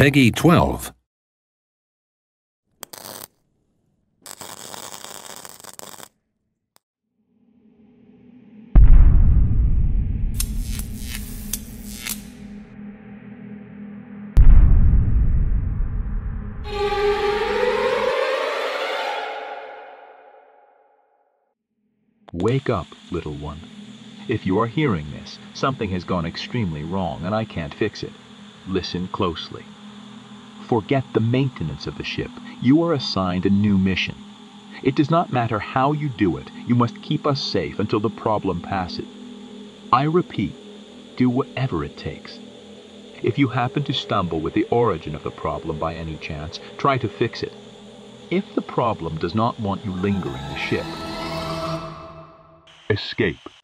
Peggy 12. Wake up, little one. If you are hearing this, something has gone extremely wrong and I can't fix it. Listen closely. Forget the maintenance of the ship. You are assigned a new mission. It does not matter how you do it. You must keep us safe until the problem passes. I repeat, do whatever it takes. If you happen to stumble with the origin of the problem by any chance, try to fix it. If the problem does not want you lingering the ship, escape.